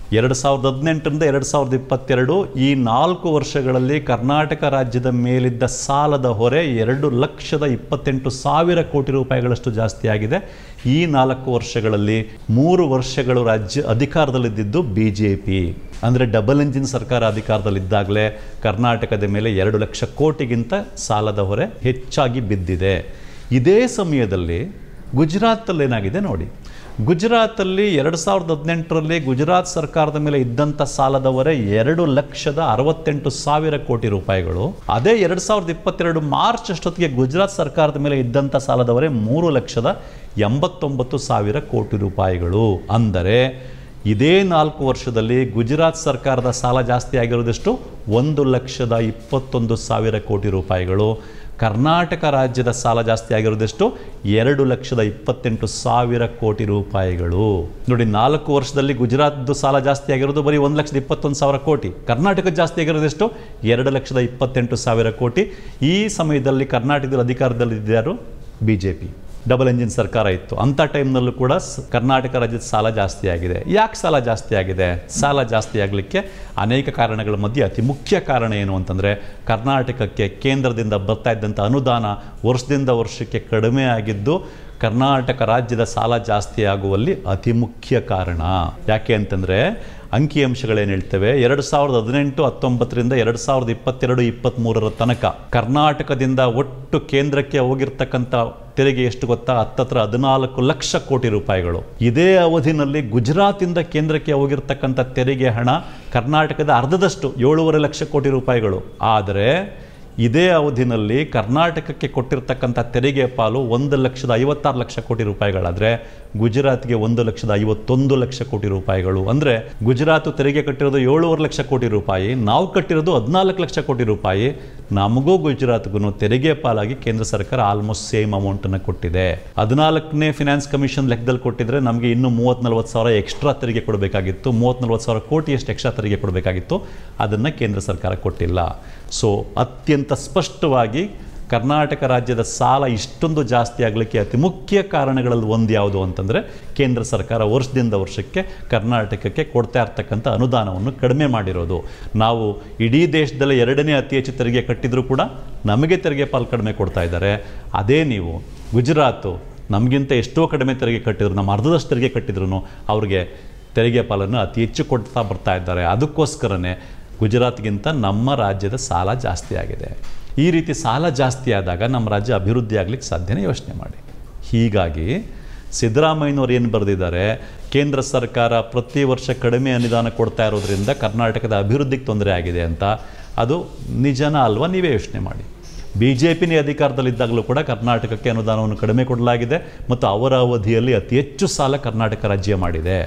S1: ಎರಡು ಸಾವಿರದ ಹದಿನೆಂಟರಿಂದ ಎರಡು ಸಾವಿರದ ಇಪ್ಪತ್ತೆರಡು ಈ ನಾಲ್ಕು ವರ್ಷಗಳಲ್ಲಿ ಕರ್ನಾಟಕ ರಾಜ್ಯದ ಮೇಲಿದ್ದ ಸಾಲದ ಹೊರೆ ಎರಡು ಲಕ್ಷದ ಇಪ್ಪತ್ತೆಂಟು ಸಾವಿರ ಕೋಟಿ ರೂಪಾಯಿಗಳಷ್ಟು ಜಾಸ್ತಿ ಆಗಿದೆ. ಈ ನಾಲ್ಕು ವರ್ಷಗಳಲ್ಲಿ ಮೂರು ವರ್ಷಗಳು ರಾಜ್ಯ ಅಧಿಕಾರದಲ್ಲಿದ್ದು ಬಿ ಜೆ ಪಿ ಅಂದರೆ ಡಬಲ್ ಇಂಜಿನ್ ಸರ್ಕಾರ ಅಧಿಕಾರದಲ್ಲಿದ್ದಾಗಲೇ ಕರ್ನಾಟಕದ ಮೇಲೆ ಎರಡು ಲಕ್ಷ ಕೋಟಿಗಿಂತ ಸಾಲದ ಹೊರೆ ಹೆಚ್ಚಾಗಿ ಬಿದ್ದಿದೆ. ಇದೇ ಸಮಯದಲ್ಲಿ ಗುಜರಾತಲ್ಲಿ ಏನಾಗಿದೆ ನೋಡಿ. ಗುಜರಾತಲ್ಲಿ ಎರಡು ಸಾವಿರದ ಹದಿನೆಂಟರಲ್ಲಿ ಗುಜರಾತ್ ಸರ್ಕಾರದ ಮೇಲೆ ಇದ್ದಂಥ ಸಾಲದ ಹೊರೆ ಎರಡು ಲಕ್ಷದ ಅರವತ್ತೆಂಟು ಸಾವಿರ ಕೋಟಿ ರೂಪಾಯಿಗಳು. ಅದೇ ಎರಡು ಸಾವಿರದ ಇಪ್ಪತ್ತೆರಡು ಮಾರ್ಚ್ ಅಷ್ಟೊತ್ತಿಗೆ ಗುಜರಾತ್ ಸರ್ಕಾರದ ಮೇಲೆ ಇದ್ದಂಥ ಸಾಲದ ಹೊರೆ ಮೂರು ಲಕ್ಷದ ಎಂಬತ್ತೊಂಬತ್ತು ಸಾವಿರ ಕೋಟಿ ರೂಪಾಯಿಗಳು. ಅಂದರೆ ಇದೇ ನಾಲ್ಕು ವರ್ಷದಲ್ಲಿ ಗುಜರಾತ್ ಸರ್ಕಾರದ ಸಾಲ ಜಾಸ್ತಿ ಆಗಿರೋದೆಷ್ಟು? ಒಂದು ಲಕ್ಷದ ಇಪ್ಪತ್ತೊಂದು ಸಾವಿರ ಕೋಟಿ ರೂಪಾಯಿಗಳು. ಕರ್ನಾಟಕ ರಾಜ್ಯದ ಸಾಲ ಜಾಸ್ತಿ ಆಗಿರೋದೆಷ್ಟು? ಎರಡು ಲಕ್ಷದ ಇಪ್ಪತ್ತೆಂಟು ಸಾವಿರ ಕೋಟಿ ರೂಪಾಯಿಗಳು. ನೋಡಿ, ನಾಲ್ಕು ವರ್ಷದಲ್ಲಿ ಗುಜರಾತ್ದು ಸಾಲ ಜಾಸ್ತಿ ಆಗಿರೋದು ಬರೀ ಒಂದು ಲಕ್ಷದ ಇಪ್ಪತ್ತೊಂದು ಸಾವಿರ ಕೋಟಿ. ಕರ್ನಾಟಕದ ಜಾಸ್ತಿ ಆಗಿರೋದೆಷ್ಟು? ಎರಡು ಲಕ್ಷದ ಇಪ್ಪತ್ತೆಂಟು ಸಾವಿರ ಕೋಟಿ. ಈ ಸಮಯದಲ್ಲಿ ಕರ್ನಾಟಕದಲ್ಲಿ ಅಧಿಕಾರದಲ್ಲಿದ್ದರು B J P, double engine ಸರ್ಕಾರ ಇತ್ತು. ಅಂಥ ಟೈಮ್ನಲ್ಲೂ ಕೂಡ ಕರ್ನಾಟಕ ರಾಜ್ಯದ ಸಾಲ ಜಾಸ್ತಿ ಆಗಿದೆ. ಯಾಕೆ ಸಾಲ ಜಾಸ್ತಿ ಆಗಿದೆ? ಸಾಲ ಜಾಸ್ತಿ ಆಗಲಿಕ್ಕೆ ಅನೇಕ ಕಾರಣಗಳ ಮಧ್ಯೆ ಅತಿ ಮುಖ್ಯ ಕಾರಣ ಏನು ಅಂತಂದರೆ, ಕರ್ನಾಟಕಕ್ಕೆ ಕೇಂದ್ರದಿಂದ ಬರ್ತಾ ಇದ್ದಂಥ ಅನುದಾನ ವರ್ಷದಿಂದ ವರ್ಷಕ್ಕೆ ಕಡಿಮೆ ಆಗಿದ್ದು ಕರ್ನಾಟಕ ರಾಜ್ಯದ ಸಾಲ ಜಾಸ್ತಿ ಆಗುವಲ್ಲಿ ಅತಿ ಮುಖ್ಯ ಕಾರಣ. ಯಾಕೆ ಅಂತಂದರೆ ಅಂಕಿಅಂಶಗಳೇನು ಹೇಳ್ತವೆ, ಎರಡು ಸಾವಿರದ ಹದಿನೆಂಟು ಹತ್ತೊಂಬತ್ತರಿಂದ ಎರಡು ಸಾವಿರದ ಇಪ್ಪತ್ತೆರಡು ಇಪ್ಪತ್ತ್ಮೂರರ ತನಕ ಕರ್ನಾಟಕದಿಂದ ಒಟ್ಟು ಕೇಂದ್ರಕ್ಕೆ ಹೋಗಿರ್ತಕ್ಕಂಥ ತೆರಿಗೆ ಎಷ್ಟು ಗೊತ್ತಾ? ಹತ್ತತ್ರ ಹದಿನಾಲ್ಕು ಲಕ್ಷ ಕೋಟಿ ರೂಪಾಯಿಗಳು. ಇದೇ ಅವಧಿನಲ್ಲಿ ಗುಜರಾತಿಂದ ಕೇಂದ್ರಕ್ಕೆ ಹೋಗಿರ್ತಕ್ಕಂಥ ತೆರಿಗೆ ಹಣ ಕರ್ನಾಟಕದ ಅರ್ಧದಷ್ಟು ಏಳೂವರೆ ಲಕ್ಷ ಕೋಟಿ ರೂಪಾಯಿಗಳು. ಆದರೆ ಇದೇ ಅವಧಿನಲ್ಲಿ ಕರ್ನಾಟಕಕ್ಕೆ ಕೊಟ್ಟಿರ್ತಕ್ಕಂಥ ತೆರಿಗೆ ಪಾಲು ಒಂದು ಲಕ್ಷದ ಐವತ್ತಾರು ಲಕ್ಷ ಕೋಟಿ ರೂಪಾಯಿಗಳಾದರೆ ಗುಜರಾತ್ಗೆ ಒಂದು ಲಕ್ಷದ ಐವತ್ತೊಂದು ಲಕ್ಷ ಕೋಟಿ ರೂಪಾಯಿಗಳು. ಅಂದರೆ ಗುಜರಾತು ತೆರಿಗೆ ಕಟ್ಟಿರೋದು ಏಳೂವರೆ ಲಕ್ಷ ಕೋಟಿ ರೂಪಾಯಿ, ನಾವು ಕಟ್ಟಿರೋದು ಹದಿನಾಲ್ಕು ಲಕ್ಷ ಕೋಟಿ ರೂಪಾಯಿ. ನಮಗೂ ಗುಜರಾತ್ಗೂ ತೆರಿಗೆ ಪಾಲಾಗಿ ಕೇಂದ್ರ ಸರ್ಕಾರ ಆಲ್ಮೋಸ್ಟ್ ಸೇಮ್ ಅಮೌಂಟನ್ನು ಕೊಟ್ಟಿದೆ. ಹದಿನಾಲ್ಕನೇ ಫಿನಾನ್ಸ್ ಕಮಿಷನ್ ಲೆಕ್ಕದಲ್ಲಿ ಕೊಟ್ಟಿದ್ರೆ ನಮಗೆ ಇನ್ನೂ ಮೂವತ್ತು ನಲ್ವತ್ತು ಸಾವಿರ ಎಕ್ಸ್ಟ್ರಾ ತೆರಿಗೆ ಕೊಡಬೇಕಾಗಿತ್ತು. ಮೂವತ್ತು ನಲ್ವತ್ತು ಸಾವಿರ ಕೋಟಿಯಷ್ಟು ಎಕ್ಸ್ಟ್ರಾ ತೆರಿಗೆ ಕೊಡಬೇಕಾಗಿತ್ತು. ಅದನ್ನು ಕೇಂದ್ರ ಸರ್ಕಾರ ಕೊಟ್ಟಿಲ್ಲ. ಸೊ ಅತ್ಯಂತ ಸ್ಪಷ್ಟವಾಗಿ ಕರ್ನಾಟಕ ರಾಜ್ಯದ ಸಾಲ ಇಷ್ಟೊಂದು ಜಾಸ್ತಿ ಆಗಲಿಕ್ಕೆ ಅತಿ ಮುಖ್ಯ ಕಾರಣಗಳಲ್ಲಿ ಒಂದು ಯಾವುದು ಅಂತಂದರೆ, ಕೇಂದ್ರ ಸರ್ಕಾರ ವರ್ಷದಿಂದ ವರ್ಷಕ್ಕೆ ಕರ್ನಾಟಕಕ್ಕೆ ಕೊಡ್ತಾ ಇರ್ತಕ್ಕಂಥ ಅನುದಾನವನ್ನು ಕಡಿಮೆ ಮಾಡಿರೋದು. ನಾವು ಇಡೀ ದೇಶದಲ್ಲೇ ಎರಡನೇ ಅತಿ ಹೆಚ್ಚು ತೆರಿಗೆ ಕಟ್ಟಿದರೂ ಕೂಡ ನಮಗೆ ತೆರಿಗೆ ಪಾಲು ಕಡಿಮೆ ಕೊಡ್ತಾ ಇದ್ದಾರೆ. ಅದೇ ನೀವು ಗುಜರಾತು ನಮಗಿಂತ ಎಷ್ಟೋ ಕಡಿಮೆ ತೆರಿಗೆ ಕಟ್ಟಿದ್ರು, ನಮ್ಮ ಅರ್ಧದಷ್ಟು ತೆರಿಗೆ ಕಟ್ಟಿದ್ರು ಅವ್ರಿಗೆ ತೆರಿಗೆ ಪಾಲನ್ನು ಅತಿ ಹೆಚ್ಚು ಕೊಡ್ತಾ ಬರ್ತಾ ಇದ್ದಾರೆ. ಅದಕ್ಕೋಸ್ಕರನೇ ಗುಜರಾತ್ಗಿಂತ ನಮ್ಮ ರಾಜ್ಯದ ಸಾಲ ಜಾಸ್ತಿ ಆಗಿದೆ. ಈ ರೀತಿ ಸಾಲ ಜಾಸ್ತಿ ಆದಾಗ ನಮ್ಮ ರಾಜ್ಯ ಅಭಿವೃದ್ಧಿ ಆಗಲಿಕ್ಕೆ ಸಾಧ್ಯನೇ? ಯೋಚನೆ ಮಾಡಿ. ಹೀಗಾಗಿ ಸಿದ್ದರಾಮಯ್ಯನವರು ಏನು ಬರೆದಿದ್ದಾರೆ, ಕೇಂದ್ರ ಸರ್ಕಾರ ಪ್ರತಿ ವರ್ಷ ಕಡಿಮೆ ಅನುದಾನ ಕೊಡ್ತಾ ಇರೋದ್ರಿಂದ ಕರ್ನಾಟಕದ ಅಭಿವೃದ್ಧಿಗೆ ತೊಂದರೆ ಆಗಿದೆ ಅಂತ. ಅದು ನಿಜನ ಅಲ್ವಾ? ನೀವೇ ಯೋಚನೆ ಮಾಡಿ. ಬಿ ಜೆ ಪಿನೇ ಅಧಿಕಾರದಲ್ಲಿದ್ದಾಗಲೂ ಕೂಡ ಕರ್ನಾಟಕಕ್ಕೆ ಅನುದಾನವನ್ನು ಕಡಿಮೆ ಕೊಡಲಾಗಿದೆ ಮತ್ತು ಅವರ ಅವಧಿಯಲ್ಲಿ ಅತಿ ಹೆಚ್ಚು ಸಾಲ ಕರ್ನಾಟಕ ರಾಜ್ಯ ಮಾಡಿದೆ.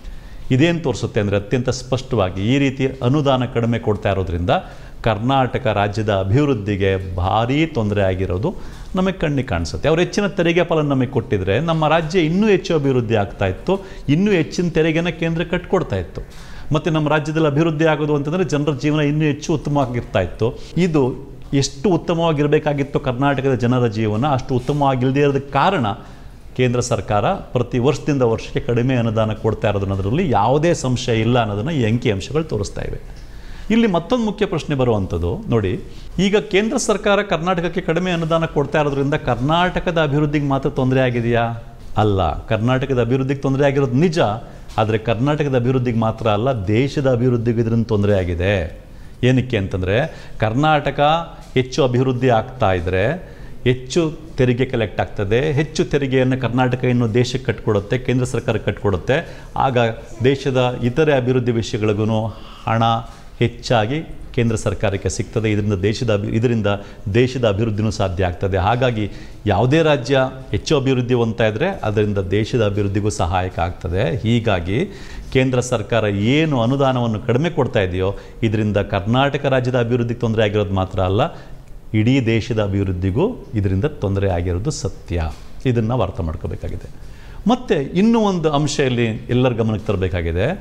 S1: ಇದೇನು ತೋರಿಸುತ್ತೆ ಅಂದರೆ, ಅತ್ಯಂತ ಸ್ಪಷ್ಟವಾಗಿ ಈ ರೀತಿ ಅನುದಾನ ಕಡಿಮೆ ಕೊಡ್ತಾ ಇರೋದ್ರಿಂದ ಕರ್ನಾಟಕ ರಾಜ್ಯದ ಅಭಿವೃದ್ಧಿಗೆ ಭಾರೀ ತೊಂದರೆ ಆಗಿರೋದು ನಮಗೆ ಕಣ್ಣಿಗೆ ಕಾಣಿಸುತ್ತೆ. ಅವ್ರು ಹೆಚ್ಚಿನ ತೆರಿಗೆ ಪಾಲನ್ನು ನಮಗೆ ಕೊಟ್ಟಿದ್ರೆ ನಮ್ಮ ರಾಜ್ಯ ಇನ್ನೂ ಹೆಚ್ಚು ಅಭಿವೃದ್ಧಿ ಆಗ್ತಾ ಇತ್ತು, ಇನ್ನೂ ಹೆಚ್ಚಿನ ತೆರಿಗೆನ ಕೇಂದ್ರ ಕಟ್ಕೊಡ್ತಾ ಇತ್ತು. ಮತ್ತು ನಮ್ಮ ರಾಜ್ಯದಲ್ಲಿ ಅಭಿವೃದ್ಧಿ ಆಗೋದು ಅಂತಂದರೆ ಜನರ ಜೀವನ ಇನ್ನೂ ಹೆಚ್ಚು ಉತ್ತಮವಾಗಿರ್ತಾ ಇತ್ತು. ಇದು ಎಷ್ಟು ಉತ್ತಮವಾಗಿರಬೇಕಾಗಿತ್ತು ಕರ್ನಾಟಕದ ಜನರ ಜೀವನ, ಅಷ್ಟು ಉತ್ತಮವಾಗಿಲ್ಲದೇ ಇರೋದಕ್ಕೆ ಕಾರಣ ಕೇಂದ್ರ ಸರ್ಕಾರ ಪ್ರತಿ ವರ್ಷದಿಂದ ವರ್ಷಕ್ಕೆ ಕಡಿಮೆ ಅನುದಾನ ಕೊಡ್ತಾ ಇರೋದನ್ನೋದ್ರಲ್ಲಿ ಯಾವುದೇ ಸಂಶಯ ಇಲ್ಲ ಅನ್ನೋದನ್ನು ಈ ಅಂಕಿಅಂಶಗಳು ತೋರಿಸ್ತಾ ಇವೆ. ಇಲ್ಲಿ ಮತ್ತೊಂದು ಮುಖ್ಯ ಪ್ರಶ್ನೆ ಬರುವಂಥದ್ದು ನೋಡಿ, ಈಗ ಕೇಂದ್ರ ಸರ್ಕಾರ ಕರ್ನಾಟಕಕ್ಕೆ ಕಡಿಮೆ ಅನುದಾನ ಕೊಡ್ತಾ ಇರೋದ್ರಿಂದ ಕರ್ನಾಟಕದ ಅಭಿವೃದ್ಧಿಗೆ ಮಾತ್ರ ತೊಂದರೆ ಆಗಿದೆಯಾ? ಅಲ್ಲ. ಕರ್ನಾಟಕದ ಅಭಿವೃದ್ಧಿಗೆ ತೊಂದರೆ ಆಗಿರೋದು ನಿಜ, ಆದರೆ ಕರ್ನಾಟಕದ ಅಭಿವೃದ್ಧಿಗೆ ಮಾತ್ರ ಅಲ್ಲ, ದೇಶದ ಅಭಿವೃದ್ಧಿಗೆ ಇದರಿಂದ ತೊಂದರೆ ಆಗಿದೆ. ಏನಕ್ಕೆ ಅಂತಂದರೆ, ಕರ್ನಾಟಕ ಹೆಚ್ಚು ಅಭಿವೃದ್ಧಿ ಆಗ್ತಾ ಇದ್ದರೆ ಹೆಚ್ಚು ತೆರಿಗೆ ಕಲೆಕ್ಟ್ ಆಗ್ತದೆ. ಹೆಚ್ಚು ತೆರಿಗೆಯನ್ನು ಕರ್ನಾಟಕ ಇನ್ನು ದೇಶಕ್ಕೆ ಕಟ್ಕೊಡುತ್ತೆ, ಕೇಂದ್ರ ಸರ್ಕಾರ ಕಟ್ಕೊಡುತ್ತೆ. ಆಗ ದೇಶದ ಇತರೆ ಅಭಿವೃದ್ಧಿ ವಿಷಯಗಳಿಗೂ ಹಣ ಹೆಚ್ಚಾಗಿ ಕೇಂದ್ರ ಸರ್ಕಾರಕ್ಕೆ ಸಿಗ್ತದೆ. ಇದರಿಂದ ದೇಶದ ಅಭಿ ಇದರಿಂದ ದೇಶದ ಅಭಿವೃದ್ಧಿನೂ ಸಾಧ್ಯ ಆಗ್ತದೆ. ಹಾಗಾಗಿ ಯಾವುದೇ ರಾಜ್ಯ ಹೆಚ್ಚು ಅಭಿವೃದ್ಧಿ ಹೊಂದ್ತಾ ಇದ್ದರೆ ಅದರಿಂದ ದೇಶದ ಅಭಿವೃದ್ಧಿಗೂ ಸಹಾಯಕ ಆಗ್ತದೆ. ಹೀಗಾಗಿ ಕೇಂದ್ರ ಸರ್ಕಾರ ಏನು ಅನುದಾನವನ್ನು ಕಡಿಮೆ ಕೊಡ್ತಾ ಇದೆಯೋ ಇದರಿಂದ ಕರ್ನಾಟಕ ರಾಜ್ಯದ ಅಭಿವೃದ್ಧಿಗೆ ತೊಂದರೆ ಆಗಿರೋದು ಮಾತ್ರ ಅಲ್ಲ, ಇಡೀ ದೇಶದ ಅಭಿವೃದ್ಧಿಗೂ ಇದರಿಂದ ತೊಂದರೆ ಆಗಿರೋದು ಸತ್ಯ. ಇದನ್ನು ನಾವು ಅರ್ಥ ಮಾಡ್ಕೋಬೇಕಾಗಿದೆ. ಮತ್ತು ಇನ್ನೂ ಒಂದು ಅಂಶ ಇಲ್ಲಿ ಎಲ್ಲರ ಗಮನಕ್ಕೆ ತರಬೇಕಾಗಿದೆ.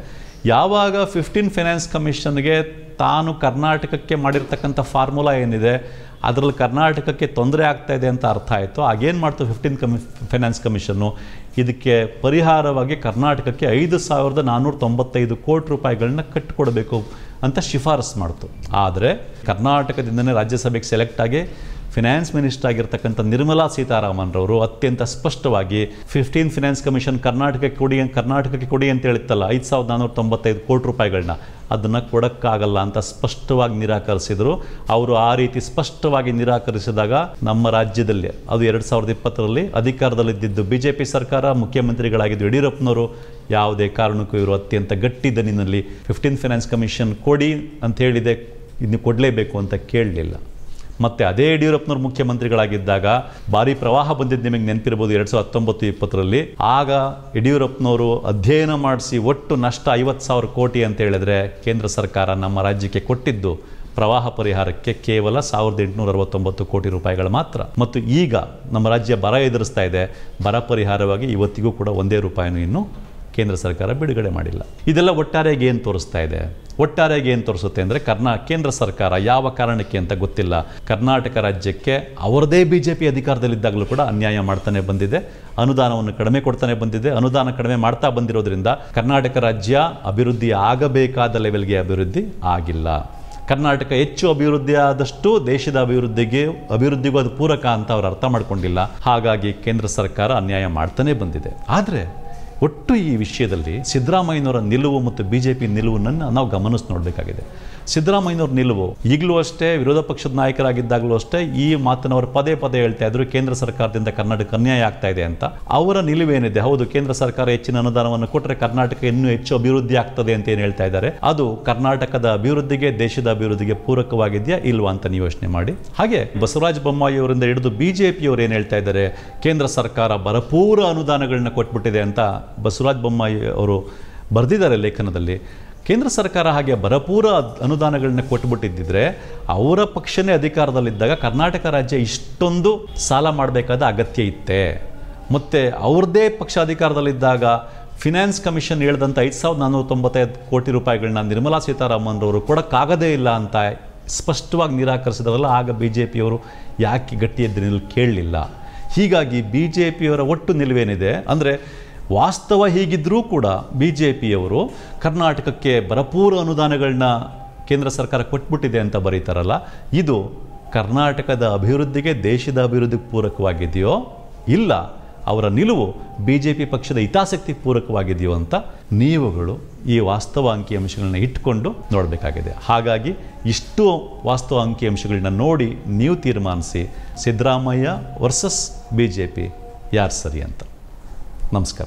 S1: ಯಾವಾಗ ಫಿಫ್ಟೀನ್ ಫೈನಾನ್ಸ್ ಕಮಿಷನ್ಗೆ ತಾನು ಕರ್ನಾಟಕಕ್ಕೆ ಮಾಡಿರ್ತಕ್ಕಂಥ ಫಾರ್ಮುಲಾ ಏನಿದೆ ಅದರಲ್ಲಿ ಕರ್ನಾಟಕಕ್ಕೆ ತೊಂದರೆ ಆಗ್ತಾ ಇದೆ ಅಂತ ಅರ್ಥ ಆಯಿತು. ಆಗೇನು ಮಾಡ್ತು ಫಿಫ್ಟೀನ್ ಕಮಿ ಫೈನಾನ್ಸ್ ಕಮಿಷನ್ನು, ಇದಕ್ಕೆ ಪರಿಹಾರವಾಗಿ ಕರ್ನಾಟಕಕ್ಕೆ ಐದು ಸಾವಿರದ ನಾನ್ನೂರ ತೊಂಬತ್ತೈದು ಕೋಟಿ ರೂಪಾಯಿಗಳನ್ನ ಕಟ್ಟಿಕೊಡಬೇಕು ಅಂತ ಶಿಫಾರಸು ಮಾಡ್ತು. ಆದರೆ ಕರ್ನಾಟಕದಿಂದನೇ ರಾಜ್ಯಸಭೆಗೆ ಸೆಲೆಕ್ಟ್ ಆಗಿ ಫಿನಾನ್ಸ್ ಮಿನಿಸ್ಟರ್ ಆಗಿರ್ತಕ್ಕಂಥ ನಿರ್ಮಲಾ ಸೀತಾರಾಮನ್ ರವರು ಅತ್ಯಂತ ಸ್ಪಷ್ಟವಾಗಿ ಫಿಫ್ಟೀನ್ ಫಿನಾನ್ಸ್ ಕಮಿಷನ್ ಕರ್ನಾಟಕಕ್ಕೆ ಕೊಡಿ ಕರ್ನಾಟಕಕ್ಕೆ ಕೊಡಿ ಅಂತ ಹೇಳಿತ್ತಲ್ಲ ಐದು ಸಾವಿರದ ನಾನ್ನೂರ ತೊಂಬತ್ತೈದು ಕೋಟಿ ರೂಪಾಯಿಗಳನ್ನ, ಅದನ್ನು ಕೊಡೋಕ್ಕಾಗಲ್ಲ ಅಂತ ಸ್ಪಷ್ಟವಾಗಿ ನಿರಾಕರಿಸಿದರು. ಅವರು ಆ ರೀತಿ ಸ್ಪಷ್ಟವಾಗಿ ನಿರಾಕರಿಸಿದಾಗ ನಮ್ಮ ರಾಜ್ಯದಲ್ಲಿ, ಅದು ಎರಡು ಸಾವಿರದ ಇಪ್ಪತ್ತರಲ್ಲಿ ಅಧಿಕಾರದಲ್ಲಿದ್ದು ಬಿ ಜೆ ಪಿ ಸರ್ಕಾರ, ಮುಖ್ಯಮಂತ್ರಿಗಳಾಗಿದ್ದು ಯಡಿಯೂರಪ್ಪನವರು, ಯಾವುದೇ ಕಾರಣಕ್ಕೂ ಇವರು ಅತ್ಯಂತ ಗಟ್ಟಿ ದನಿನಲ್ಲಿ ಫಿಫ್ಟೀನ್ ಫೈನಾನ್ಸ್ ಕಮಿಷನ್ ಕೊಡಿ ಅಂತ ಹೇಳಿದೆ, ಇನ್ನು ಕೊಡಲೇಬೇಕು ಅಂತ ಕೇಳಲಿಲ್ಲ. ಮತ್ತು ಅದೇ ಯಡಿಯೂರಪ್ಪನವ್ರು ಮುಖ್ಯಮಂತ್ರಿಗಳಾಗಿದ್ದಾಗ ಭಾರಿ ಪ್ರವಾಹ ಬಂದಿದ್ದು ನಿಮಗೆ ನೆನಪಿರ್ಬೋದು ಎರಡು ಸಾವಿರದ ಹತ್ತೊಂಬತ್ತು ಇಪ್ಪತ್ತರಲ್ಲಿ. ಆಗ ಯಡಿಯೂರಪ್ಪನವರು ಅಧ್ಯಯನ ಮಾಡಿಸಿ ಒಟ್ಟು ನಷ್ಟ ಐವತ್ತು ಸಾವಿರ ಕೋಟಿ ಅಂತ ಹೇಳಿದ್ರೆ ಕೇಂದ್ರ ಸರ್ಕಾರ ನಮ್ಮ ರಾಜ್ಯಕ್ಕೆ ಕೊಟ್ಟಿದ್ದು ಪ್ರವಾಹ ಪರಿಹಾರಕ್ಕೆ ಕೇವಲ ಸಾವಿರದ ಎಂಟುನೂರ ಅರವತ್ತೊಂಬತ್ತು ಕೋಟಿ ರೂಪಾಯಿಗಳು ಮಾತ್ರ. ಮತ್ತು ಈಗ ನಮ್ಮ ರಾಜ್ಯ ಬರ ಎದುರಿಸ್ತಾ ಇದೆ. ಬರ ಪರಿಹಾರವಾಗಿ ಇವತ್ತಿಗೂ ಕೂಡ ಒಂದೇ ರೂಪಾಯಿನೂ ಇನ್ನೂ ಕೇಂದ್ರ ಸರ್ಕಾರ ಬಿಡುಗಡೆ ಮಾಡಿಲ್ಲ. ಇದೆಲ್ಲ ಒಟ್ಟಾರೆಯಾಗಿ ಏನು ತೋರಿಸ್ತಾ ಇದೆ? ಒಟ್ಟಾರೆಯಾಗಿ ಏನು ತೋರಿಸುತ್ತೆ ಅಂದರೆ ಕರ್ನಾ ಕೇಂದ್ರ ಸರ್ಕಾರ ಯಾವ ಕಾರಣಕ್ಕೆ ಅಂತ ಗೊತ್ತಿಲ್ಲ, ಕರ್ನಾಟಕ ರಾಜ್ಯಕ್ಕೆ ಅವರದೇ ಬಿ ಜೆ ಪಿ ಅಧಿಕಾರದಲ್ಲಿದ್ದಾಗಲೂ ಕೂಡ ಅನ್ಯಾಯ ಮಾಡ್ತಾನೆ ಬಂದಿದೆ, ಅನುದಾನವನ್ನು ಕಡಿಮೆ ಕೊಡ್ತಾನೆ ಬಂದಿದೆ. ಅನುದಾನ ಕಡಿಮೆ ಮಾಡ್ತಾ ಬಂದಿರೋದ್ರಿಂದ ಕರ್ನಾಟಕ ರಾಜ್ಯ ಅಭಿವೃದ್ಧಿ ಆಗಬೇಕಾದ ಲೆವೆಲ್ಗೆ ಅಭಿವೃದ್ಧಿ ಆಗಿಲ್ಲ. ಕರ್ನಾಟಕ ಹೆಚ್ಚು ಅಭಿವೃದ್ಧಿ ಆದಷ್ಟು ದೇಶದ ಅಭಿವೃದ್ಧಿಗೆ ಅಭಿವೃದ್ಧಿಗೂ ಅದು ಪೂರಕ ಅಂತ ಅವರು ಅರ್ಥ ಮಾಡ್ಕೊಂಡಿಲ್ಲ. ಹಾಗಾಗಿ ಕೇಂದ್ರ ಸರ್ಕಾರ ಅನ್ಯಾಯ ಮಾಡ್ತಾನೆ ಬಂದಿದೆ. ಆದರೆ ಒಟ್ಟು ಈ ವಿಷಯದಲ್ಲಿ ಸಿದ್ದರಾಮಯ್ಯನವರ ನಿಲುವು ಮತ್ತು ಬಿ ಜೆ ಪಿ ನಿಲುವನ್ನು ನಾವು ಗಮನಿಸಿ ನೋಡಬೇಕಾಗಿದೆ. ಸಿದ್ದರಾಮಯ್ಯನವ್ರ ನಿಲುವು ಈಗಲೂ ಅಷ್ಟೇ, ವಿರೋಧ ಪಕ್ಷದ ನಾಯಕರಾಗಿದ್ದಾಗಲೂ ಅಷ್ಟೇ ಈ ಮಾತನ್ನು ಅವರು ಪದೇ ಪದೇ ಹೇಳ್ತಾ ಇದ್ರು, ಕೇಂದ್ರ ಸರ್ಕಾರದಿಂದ ಕರ್ನಾಟಕ ಅನ್ಯಾಯ ಆಗ್ತಾ ಇದೆ ಅಂತ. ಅವರ ನಿಲುವೇನಿದೆ, ಹೌದು ಕೇಂದ್ರ ಸರ್ಕಾರ ಹೆಚ್ಚಿನ ಅನುದಾನವನ್ನು ಕೊಟ್ಟರೆ ಕರ್ನಾಟಕ ಇನ್ನೂ ಹೆಚ್ಚು ಅಭಿವೃದ್ಧಿ ಆಗ್ತದೆ ಅಂತ ಏನು ಹೇಳ್ತಾ ಇದ್ದಾರೆ, ಅದು ಕರ್ನಾಟಕದ ಅಭಿವೃದ್ಧಿಗೆ ದೇಶದ ಅಭಿವೃದ್ಧಿಗೆ ಪೂರಕವಾಗಿದೆಯಾ ಇಲ್ವಾ ಅಂತ ನೀವು ಯೋಚನೆ ಮಾಡಿ. ಹಾಗೆ ಬಸವರಾಜ ಬೊಮ್ಮಾಯಿ ಅವರಿಂದ ಹಿಡಿದು ಬಿ ಜೆ ಪಿಯವರು ಏನು ಹೇಳ್ತಾ ಇದ್ದಾರೆ, ಕೇಂದ್ರ ಸರ್ಕಾರ ಭರಪೂರ ಅನುದಾನಗಳನ್ನ ಕೊಟ್ಬಿಟ್ಟಿದೆ ಅಂತ ಬಸವರಾಜ ಬೊಮ್ಮಾಯಿ ಅವರು ಬರೆದಿದ್ದಾರೆ ಲೇಖನದಲ್ಲಿ. ಕೇಂದ್ರ ಸರ್ಕಾರ ಹಾಗೆ ಭರಪೂರ ಅನುದಾನಗಳನ್ನ ಕೊಟ್ಟುಬಿಟ್ಟಿದ್ದರೆ ಅವರ ಪಕ್ಷನೇ ಅಧಿಕಾರದಲ್ಲಿದ್ದಾಗ ಕರ್ನಾಟಕ ರಾಜ್ಯ ಇಷ್ಟೊಂದು ಸಾಲ ಮಾಡಬೇಕಾದ ಅಗತ್ಯ ಇತ್ತೆ. ಮತ್ತು ಅವ್ರದ್ದೇ ಪಕ್ಷ ಅಧಿಕಾರದಲ್ಲಿದ್ದಾಗ ಫಿನಾನ್ಸ್ ಕಮಿಷನ್ ಹೇಳ್ದಂಥ ಐದು ಸಾವಿರದ ನಾನ್ನೂರ ತೊಂಬತ್ತೈದು ಕೋಟಿ ರೂಪಾಯಿಗಳನ್ನ ನಿರ್ಮಲಾ ಸೀತಾರಾಮನ್ ಅವರು ಕೊಡೋಕ್ಕಾಗದೇ ಇಲ್ಲ ಅಂತ ಸ್ಪಷ್ಟವಾಗಿ ನಿರಾಕರಿಸಿದವಲ್ಲ. ಆಗ ಬಿ ಜೆ ಪಿಯವರು ಯಾಕೆ ಗಟ್ಟಿ ಎದ್ದು ಕೇಳಲಿಲ್ಲ. ಹೀಗಾಗಿ ಬಿ ಜೆ ಪಿಯವರ ಒಟ್ಟು ನಿಲುವೇನಿದೆ ಅಂದರೆ, ವಾಸ್ತವ ಹೀಗಿದ್ದರೂ ಕೂಡ ಬಿ ಜೆ ಪಿಯವರು ಕರ್ನಾಟಕಕ್ಕೆ ಭರಪೂರ ಅನುದಾನಗಳನ್ನ ಕೇಂದ್ರ ಸರ್ಕಾರ ಕೊಟ್ಬಿಟ್ಟಿದೆ ಅಂತ ಬರೀತಾರಲ್ಲ, ಇದು ಕರ್ನಾಟಕದ ಅಭಿವೃದ್ಧಿಗೆ ದೇಶದ ಅಭಿವೃದ್ಧಿಗೆ ಪೂರಕವಾಗಿದೆಯೋ ಇಲ್ಲ ಅವರ ನಿಲುವು ಬಿ ಜೆ ಪಿ ಪಕ್ಷದ ಹಿತಾಸಕ್ತಿ ಪೂರಕವಾಗಿದೆಯೋ ಅಂತ ನೀವುಗಳು ಈ ವಾಸ್ತವ ಅಂಕಿಅಂಶಗಳನ್ನ ಇಟ್ಕೊಂಡು ನೋಡಬೇಕಾಗಿದೆ. ಹಾಗಾಗಿ ಇಷ್ಟು ವಾಸ್ತವ ಅಂಕಿಅಂಶಗಳನ್ನ ನೋಡಿ ನೀವು ತೀರ್ಮಾನಿಸಿ Siddaramaiah versus B J P ಯಾರು ಸರಿ ಅಂತ. ನಮಸ್ಕಾರ.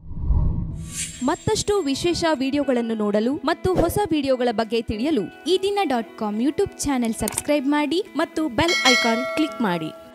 S2: ಮತ್ತಷ್ಟು ವಿಶೇಷ ವಿಡಿಯೋಗಳನ್ನು ನೋಡಲು ಮತ್ತು ಹೊಸ ವಿಡಿಯೋಗಳ ಬಗ್ಗೆ ತಿಳಿಯಲು Ee Dina dot com YouTube channel subscribe ಮಾಡಿ ಮತ್ತು ಬೆಲ್ ಐಕಾನ್ ಕ್ಲಿಕ್ ಮಾಡಿ.